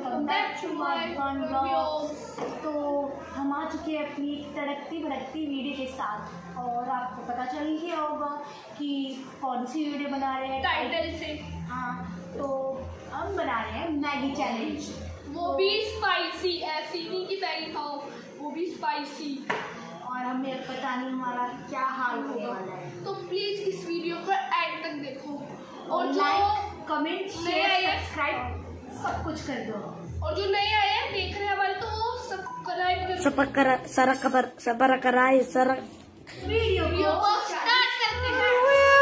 Welcome back to my blog. तो हम आ चुके हैं अपनी तड़कती भड़कती वीडियो के साथ और आपको पता चल गया होगा कि कौन सी वीडियो बना रहे हैं टाइटल से। हाँ, तो हम बना रहे हैं मैगी चैलेंज, वो भी स्पाइसी, ऐसी नहीं कि मैगी खाओ, वो भी स्पाइसी। और हमें पता नहीं हमारा क्या हाल होने वाला है। तो प्लीज इस वीडियो को एंड तक देखो और लाइक कमेंट शेयर नए सब्सक्राइब सब कुछ कर दो। और जो नए आए हैं देख रहे हैं हमारे तो सब्सक्राइब कर वीडियो को स्टार्ट करते हैं।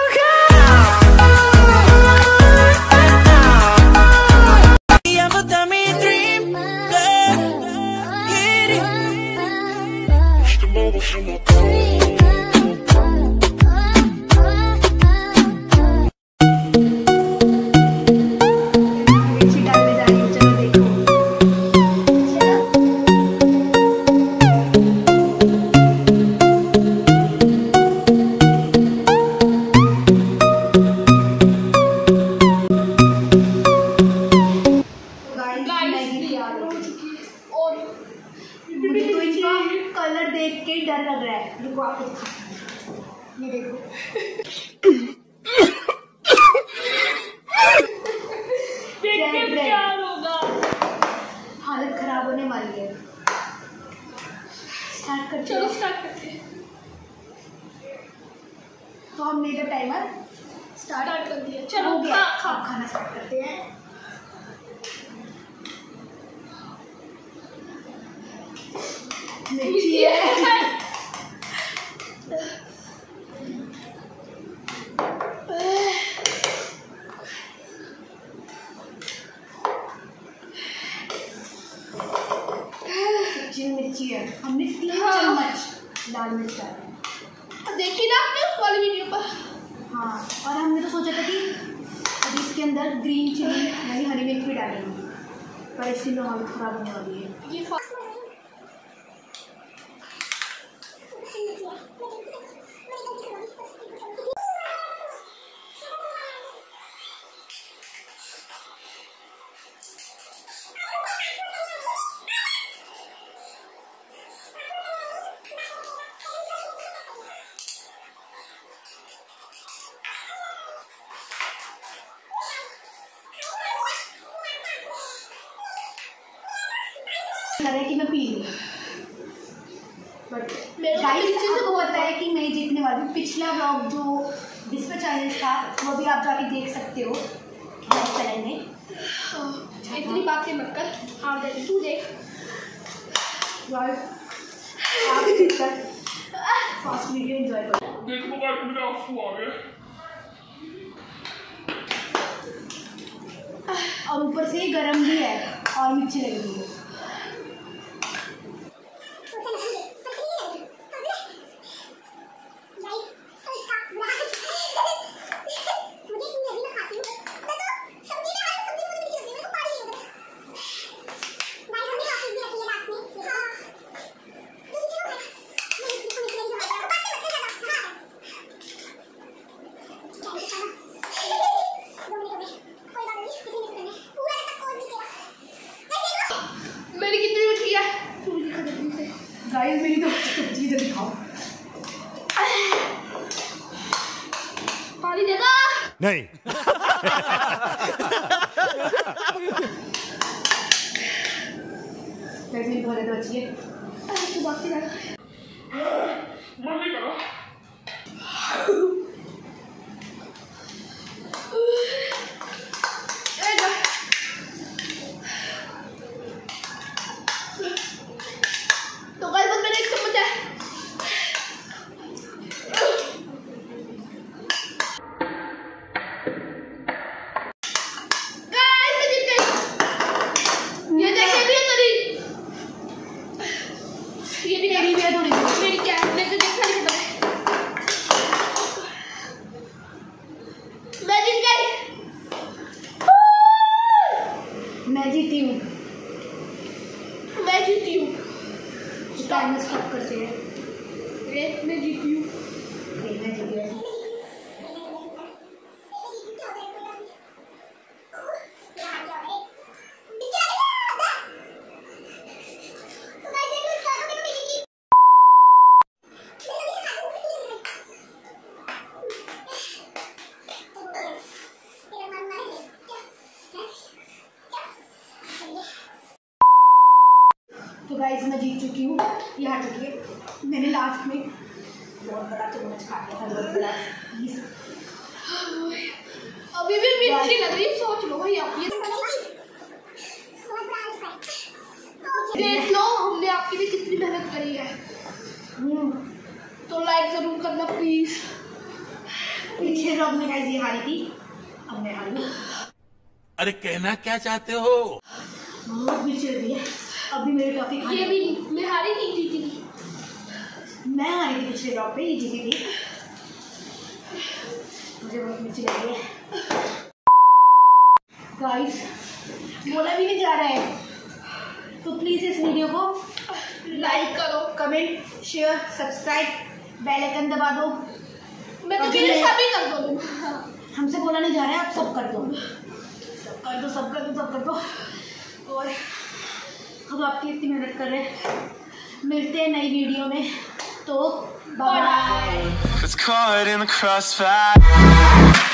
कलर देख के डर लग रहा है। देखो आपको ये देखो क्या होगा, हालत खराब होने वाली है। स्टार्ट करते चलो हैं। स्टार्ट करते हैं। तो हमने इधर टाइमर स्टार्ट कर दिया। चलो हो गया, खा अब खाना स्टार्ट करते हैं। मिर्ची है। मिर्ची है। हमने 3 चम्मच लाल मिर्च डाला। देखी ना आपने उस वाली वीडियो पर। हाँ, और हमने तो सोचा था कि अभी इसके अंदर ग्रीन चिली यानी हरी मिर्च भी डालेंगे, पर इससे तो हालत खराब होने वाली है। ये कि मैं पी लूँ, बट गाइस आपको पता है कि मैं जीतने वाली हूँ। पिछला ब्लॉग जो विस्पर चैलेंज था वो भी आप जाके देख सकते हो चैनल में। इतनी बातें मत कर, हाँ दे तू देख। आप देखकर फास्ट वीडियो एंजॉय करो। देखो गाइस मेरे आंसू आ गए। और ऊपर से गरम भी है और मिर्ची लगी हुई है। मेरी कितनी बची है? गाइस मेरी तो चीज़ दिखाओ। पानी दे दो। नहीं। कैसे भरे तो बची है। तू बाकी रख। मन नहीं करा। तो गाइस बस मेरे 1 चम्मच है। गाइस मैं जीत गई। ये देखिए भी है तेरी, ये भी मेरी भी है तो गाइस मैं जीत चुकी हूँ, ये हार चुकी है। मैंने लास्ट में बहुत बड़ा चम्मच खा लिया था, बहुत बड़ा पीस। अभी भी मिर्ची लग रही है, सोच लो भाई आप ये देख लो हमने आपके लिए कितनी मेहनत करी है। तो लाइक जरूर करना प्लीज। पिछले व्लॉग में गाइस ये हारी थी, अब मैं हारी हूँ। अरे कहना क्या चाहते हो? बहुत मिर्ची लगी है, अभी मेरी टॉफी खानी। ये भी मैं हारी नहीं जीती थी, मैं हारी थी पिछले व्लॉग पे, ये जीती थी। मुझे बहुत मिर्ची लगी है गाइस, बोला भी नहीं जा रहा है। तो प्लीज़ इस वीडियो को लाइक करो, comment, share, subscribe, bell icon दबा दो। मैं तो मेरे सभी कर दो। हमसे बोला नहीं जा रहा है, आप सब कर दो, सब कर दो, सब कर दो, सब कर दो। और अब आपकी इतनी मेहनत कर रहे हैं, मिलते हैं नई वीडियो में, तो बाय बाय।